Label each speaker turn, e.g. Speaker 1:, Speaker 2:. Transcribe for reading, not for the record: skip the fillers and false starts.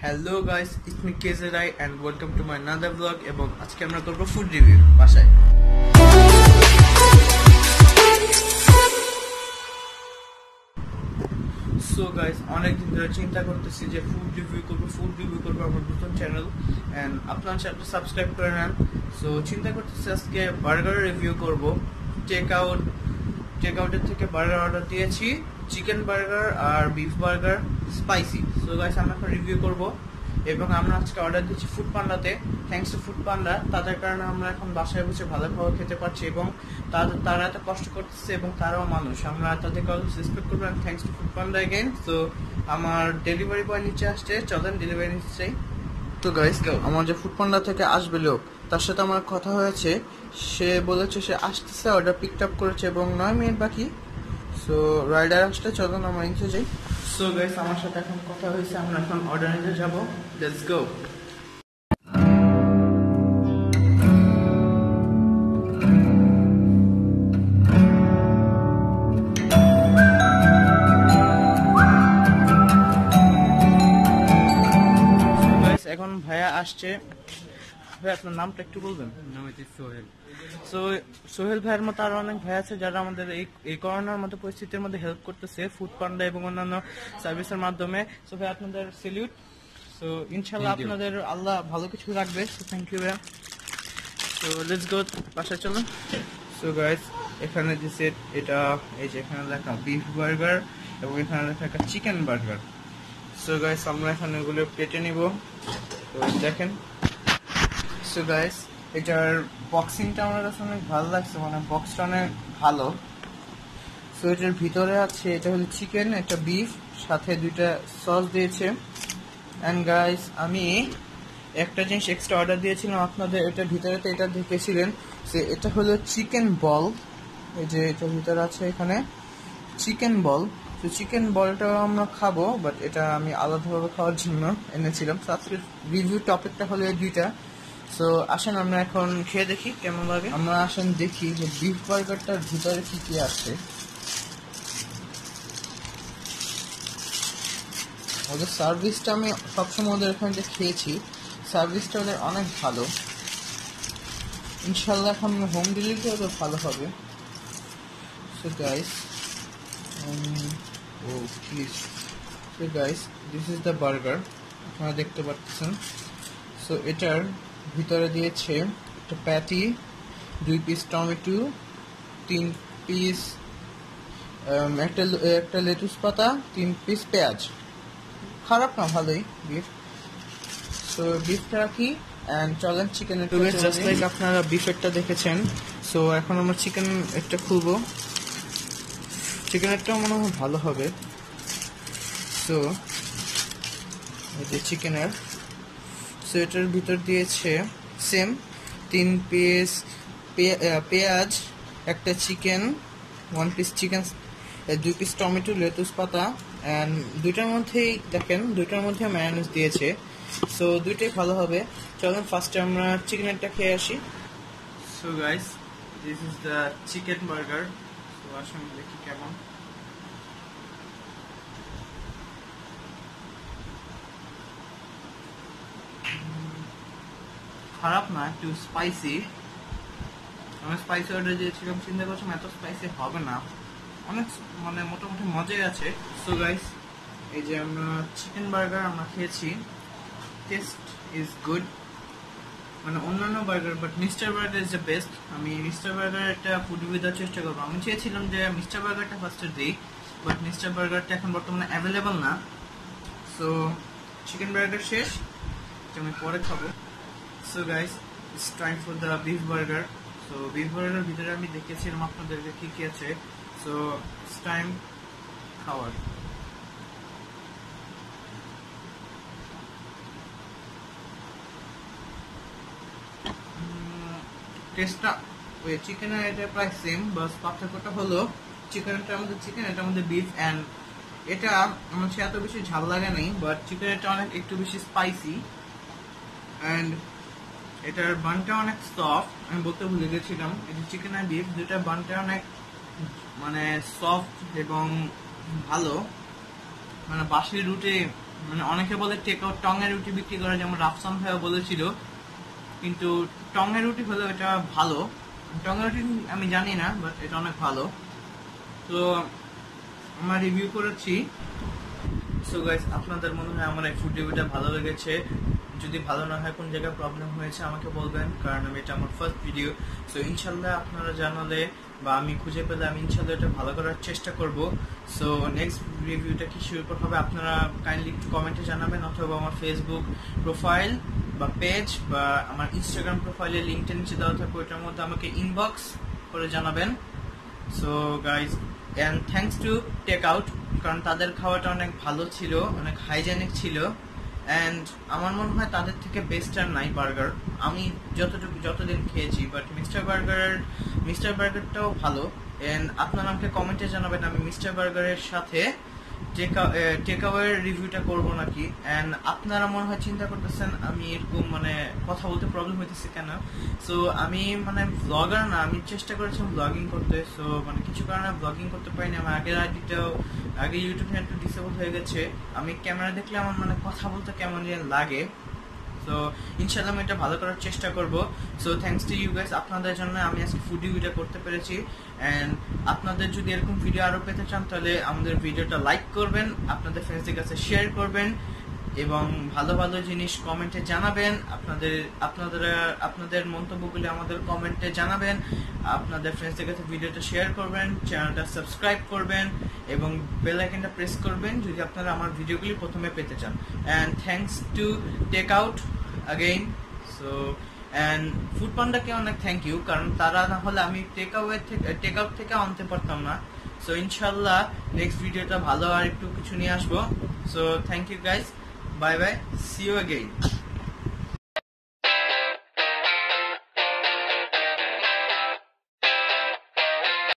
Speaker 1: Hello guys, it's me কেজেরাই and welcome to my another vlog এবং আজকে আমরা করব ফুড রিভিউ বাসায়। সো গাইস, অনেকদিন ধরে চিন্তা করতেছি যে ফুড রিভিউ করব আমার নতুন চ্যানেল এন্ড আপনারা চ্যানেলটা সাবস্ক্রাইব করে নেন। সো চিন্তা করতেছি আজকে বার্গার রিভিউ করব। টেক আউটের থেকে বার্গার অর্ডার দিয়েছি, চিকেন বার্গার আর beef burger spicy. So guys, আমরা এখন রিভিউ করব এবং আমরা আজকে অর্ডার দিচ্ছি ফুড পান্ডাতে। থ্যাঙ্কস টু ফুড পান্ডা, তাদের কারণে আমরা এখন বাসায় বসে ভালো খাবার খেতে পারছি এবং তারা এত কষ্ট করতেছে এবং তারাও মানুষ, আমরা তাদেরকে রেসপেক্ট করবো। Thanks to Foodpanda again. তো আমার ডেলিভারি বয় নিচে আসছে, চলেন ডেলিভারি নিতে চাই। তো গাইস, আমার যে ফুড পান্ডা থেকে আসবে লোক, তার সাথে আমার কথা হয়েছে। সে বলেছে সে আসতেছে, অর্ডার পিক আপ করেছে এবং 9 মিনিট বাকি। সো রাইডার আসলে চলেন আমরা নিচে যাই। সো গাইস, আমার সাথে এখন কথা হয়েছে, আমরা এখন অর্ডার নিতে যাবো। Let's go. এখন ভাইয়া আসছে। ভাই, আপনার নামটা একটু বলবেন?
Speaker 2: সোহেল।
Speaker 1: সো সোহেল ভাইয়ের মতো আরো অনেক ভাই আছে যারা আমাদের এই করোনার মতো পরিস্থিতির মধ্যে হেল্প করতেছে ফুড পান্ডা এবং অন্যান্য সার্ভিসের মাধ্যমে। সো ভাই, আপনাদের সেলিউট। সো ইনশাল্লাহ আপনাদের আল্লাহ ভালো কিছু রাখবে। সো থ্যাংক ইউ ভাইয়া। সো লেটস গো, বাসায় চলো। সো গাইস, এখানে যে সেট, এটা এই যে এখানে লেখা বিফ বার্গার এবং এখানে লেখা চিকেন বার্গার। সো গাইস, আমরা এখানে এগুলো কেটে নিব। তো দেখেন। সো গাইস, এটার বক্সিংটা আমার কাছে অনেক ভালো লাগছে, মানে বক্সটা অনেক ভালো। সো এটার ভিতরে আছে, এটা হলো চিকেন, একটা বিফ, সাথে দুইটা সস দিয়েছে। অ্যান্ড গাইস, আমি একটা জিনিস এক্সট্রা অর্ডার দিয়েছিলাম আপনাদের, এটার ভিতরে তো এটা দেখেছিলেন যে এটা হলো চিকেন বল। এই যে এটার ভিতরে আছে এখানে চিকেন বল। তো চিকেন বলটাও আমরা খাবো, বাট এটা আমি আলাদাভাবে খাওয়ার জন্য এনেছিলাম। তো আজকের রিভিউ টপিকটা হলো এই দুইটা। সো আসেন আমরা এখন খেয়ে দেখি কেমন লাগে। আমরা আসেন দেখি যে বিফ বার্গারটার ভিতরে কি কি আছে। ওদের সার্ভিসটা আমি সবসময় ওদের এখানে যে খেয়েছি, সার্ভিসটা ওদের অনেক ভালো। ইনশাল্লাহ এখন হোম ডেলিভারি ওদের ভালো হবে। So guys, please. So guys, this is the burger, আপনারা দেখতে পাচ্ছেন। সো এটার ভিতরে দিয়েছে একটা প্যাটি, 2 পিস টমেটো, 3 পিস একটা লেটুস পাতা, 3 পিস পেঁয়াজ। খারাপ না, ভালোই বিফ। সো বিফটা রাখি অ্যান্ড চলেন চিকেনের টুবে। জাস্ট লাইক আপনারা বিফেরটা দেখেছেন। সো এখন আমরা চিকেন একটা খুলবো। চিকেনেরটাও মনে হয় ভালো হবে। সো এই যে চিকেনের, সো এটার ভিতর দিয়েছে সেম 3 পিস পেঁয়াজ, একটা chicken, 1 piece chicken, 2 piece tomato, lettuce পাতা, অ্যান্ড দুইটার মধ্যেই দেখেন দুইটার মধ্যে মায়োনিজ দিয়েছে। সো দুইটাই ভালো হবে। চলুন ফার্স্টে আমরা চিকেনেরটা খেয়ে আসি। So guys, this is the chicken burger. So আসুন দেখি কেমন। খারাপ না, একটু স্পাইসি। আমি স্পাইসি অর্ডার দিয়েছিলাম, চিন্তা করছিলাম এত স্পাইসি হবে না, অনেক মানে মোটামুটি মজাই আছে। সো গাইস, এই যে আমরা চিকেন বার্গার আমরা খেয়েছি, টেস্ট ইজ গুড, মানে অন্যান্য burger, but Mister Burger is the best. আমি মিস্টার বার্গার একটা ফুড রিভিউ দেওয়ার চেষ্টা করবো। আমি চেয়েছিলাম যে মিস্টার বার্গারটা ফার্স্টে দিই, বাট মিস্টার বার্গারটা এখন বর্তমানে অ্যাভেলেবল না। সো চিকেন বার্গার শেষ, আমি পরে খাবো। So guys, it's time for the beef burger. So beef burger ভিতরে আমি দেখেছিলাম আপনাদেরকে কি কি আছে। সো ইটস টাইম খাওয়ার। টেস্টটা ওই চিকেনের এটা প্রায় সেম, বাস পার্থক্যটা হলো চিকেনটার মধ্যে চিকেন, এটার মধ্যে বিফ। অ্যান্ড এটা আমার কাছে এত বেশি ঝাল লাগে নাই, বাট চিকেনটা অনেক একটু বেশি স্পাইসি। অ্যান্ড এটার বানটা অনেক সফট, আমি বলতে ভুলে গেছিলাম। এই যে চিকেন আর বিফ দুটার বানটা অনেক মানে সফট এবং ভালো, মানে বাসি রুটে মানে অনেকে বলে টেক আউট টঙের রুটি বিক্রি করে, যেমন রাফসান ভাইও বলেছিল, কিন্তু টঙের রুটি হলে এটা ভালো। টঙের রুটি আমি জানি না, বাট এটা অনেক ভালো। তো আমরা রিভিউ করেছি। সো গাইস, আপনাদের মনে হয় আমার এই ফুড রিভিউটা ভালো লেগেছে? যদি ভালো না হয়, কোন জায়গায় প্রবলেম হয়েছে আমাকে বলবেন, কারণ আমি এটা আমার ফার্স্ট ভিডিও। সো ইনশাল্লাহ আপনারা জানালে বা আমি খুঁজে পেলে আমি ইনশাল্লাহ এটা ভালো করার চেষ্টা করব। সো নেক্সট রিভিউটা কি শুরু হবে আপনারা কাইন্ডলি একটু কমেন্টে জানাবেন, অথবা আমার ফেসবুক প্রোফাইল বা পেজ বা আমার ইনস্টাগ্রাম প্রোফাইলে লিঙ্কটা নিচে দেওয়া থাকবে, ওইটার মধ্যে আমাকে ইনবক্স করে জানাবেন। So guys, and thanks to take out, কারণ তাদের খাওয়াটা অনেক ভালো ছিল, অনেক হাইজেনিক ছিল। অ্যান্ড আমার মনে হয় তাদের থেকে বেস্ট আর নাই বার্গার, আমি যতদিন খেয়েছি। বাট মিস্টার বার্গারটাও ভালো। অ্যান্ড আপনারা আমাকে কমেন্টে জানাবেন আমি মিস্টার বার্গারের সাথে টেক আওয়ের রিভিউটা করবো নাকি। অ্যান্ড আপনারা মনে হয় চিন্তা করতেছেন আমি এরকম মানে কথা বলতে প্রবলেম হইতেছে কেন। সো আমি মানে ব্লগার না, আমি চেষ্টা করেছিলাম ব্লগিং করতে। সো মানে কিছু কারণে ব্লগিং করতে পারিনি। আমার আগে ইউটিউব চ্যানেলটা ডিসেবল হয়ে গেছে। আমি ক্যামেরা দেখলে আমার মানে কথা বলতে কেমন লাগে। সো ইনশাল্লাহ আমি এটা ভালো করার চেষ্টা করব। So thanks to you guys, আপনাদের জন্য আমি আজকে ফুড রিভিউটা করতে পেরেছি। অ্যান্ড আপনাদের যদি এরকম ভিডিও আরো পেতে চান, তাহলে আমাদের ভিডিওটা লাইক করবেন, আপনাদের ফ্রেন্ডসদের কাছে শেয়ার করবেন, এবং ভালো ভালো জিনিস কমেন্টে জানাবেন। আপনাদের মন্তব্যগুলি আমাদের কমেন্টে জানাবেন, আপনাদের ফ্রেন্ডসদের কাছে ভিডিওটা শেয়ার করবেন, চ্যানেলটা সাবস্ক্রাইব করবেন, এবং বেল আইকনটা প্রেস করবেন যদি আপনারা আমার ভিডিওগুলি প্রথমে পেতে চান। And thanks to take out again. So and ফুড পান্ডাকে অনেক থ্যাংক ইউ, কারণ তারা না হলে আমি টেক আউট থেকে আনতে পারতাম না। সো ইনশাল্লাহ নেক্সট ভিডিওটা ভালো আর একটু কিছু নিয়ে আসবো। So thank you guys, bye bye, see you again.